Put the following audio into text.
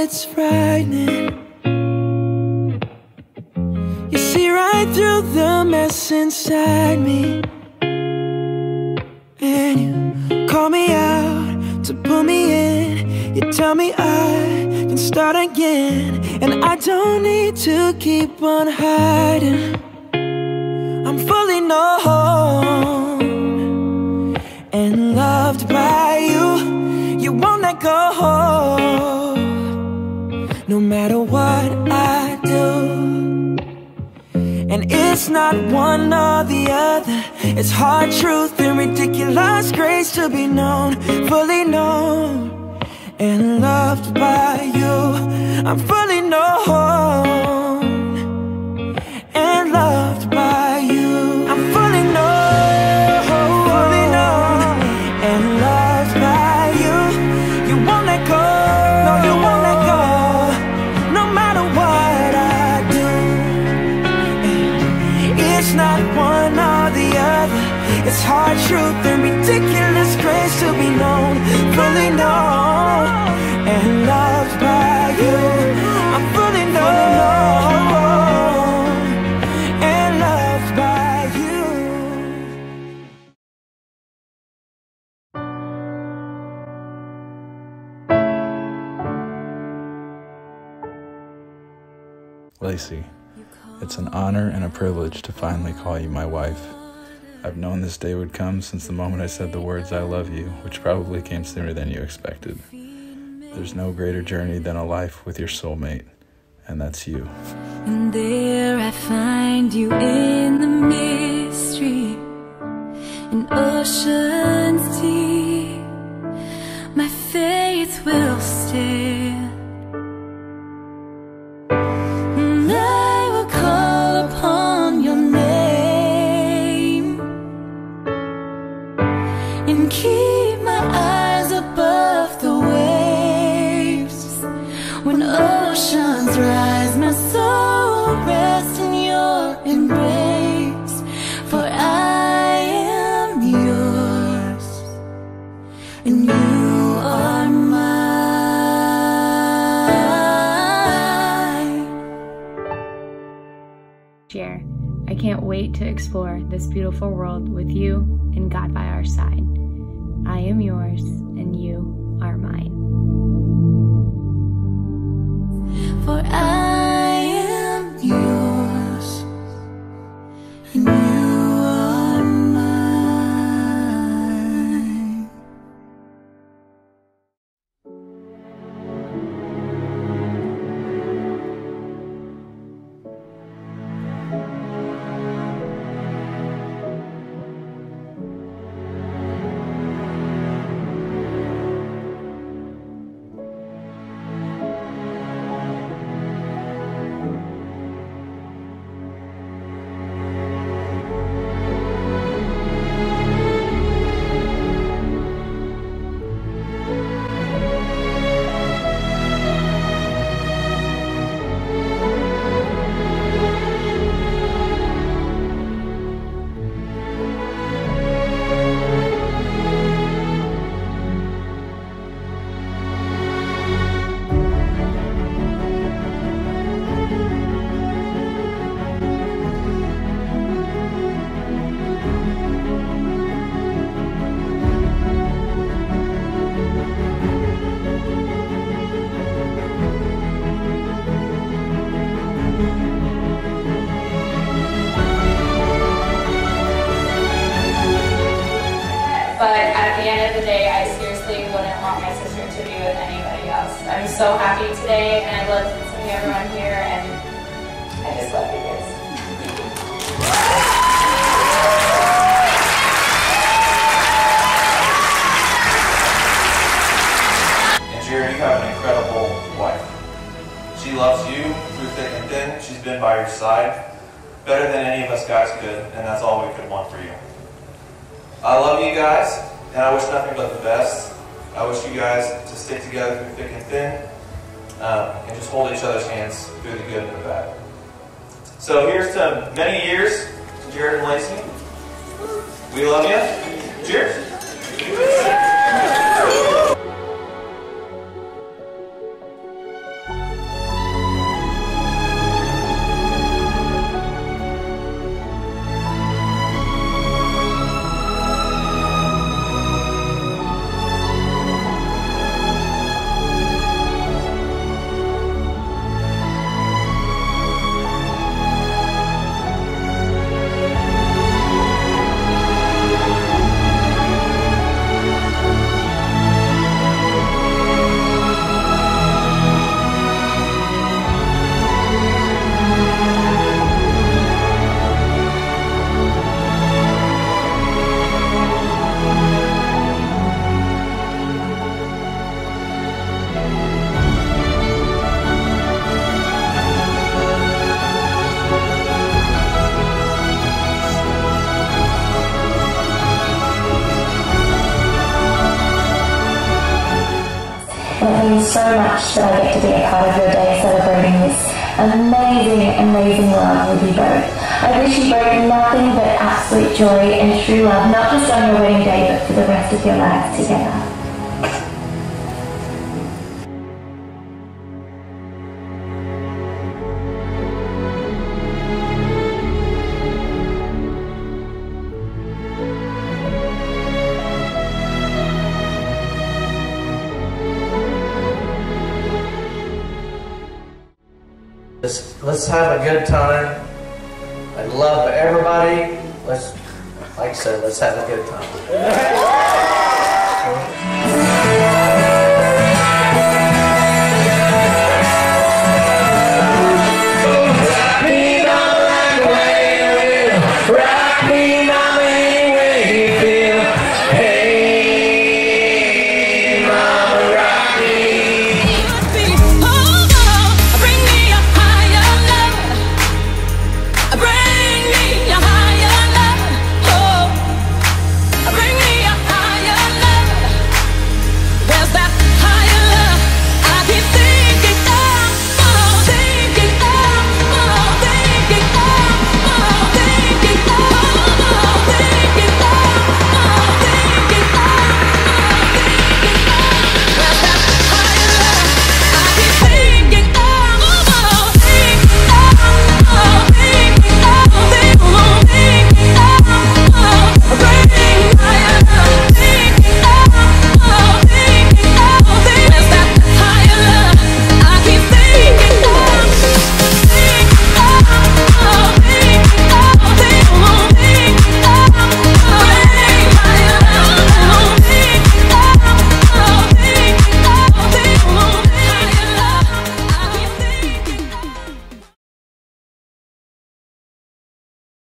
it's frightening. You see right through the mess inside me, and you call me out to pull me in. You tell me I can start again, and I don't need to keep on hiding. I'm fully known and loved by you. You won't let go, no matter what I do. And it's not one or the other. It's hard truth and ridiculous grace to be known, fully known and loved by you. I'm fully known and loved by you. I'm fully known and loved by you. You won't let go, no, you won't let go, no matter what I do. It's not one or the other. It's hard truth and ridiculous grace to be known, fully known and loved by you. I'm fully known and loved by you. Lacey, it's an honor and a privilege to finally call you my wife. I've known this day would come since the moment I said the words "I love you," which probably came sooner than you expected. There's no greater journey than a life with your soulmate, and that's you. And there I find you in the mystery, in oceans deep. My faith will stand. And keep my eyes above the waves. When oceans rise, my soul rests in your embrace. For I am yours, and you are mine. Jer, I can't wait to explore this beautiful world with you and God by our side. I am yours, and you are mine. For I am yours, and you are mine. But at the end of the day, I seriously wouldn't want my sister to be with anybody else. I'm so happy today, and I love seeing everyone here, and I just love you guys. And Jared, you have an incredible wife. She loves you through thick and thin. She's been by your side better than any of us guys could, and that's all we could want for you. I love you guys, and I wish nothing but the best. I wish you guys to stick together through thick and thin, and just hold each other's hands through the good and the bad. So here's to many years, Jared and Lacey. We love you. Cheers. means so much that I get to be a part of your day celebrating this amazing, amazing love with you both. I wish you both nothing but absolute joy and true love, not just on your wedding day, but for the rest of your lives together. Let's have a good time. I love everybody. Like I said, let's have a good time.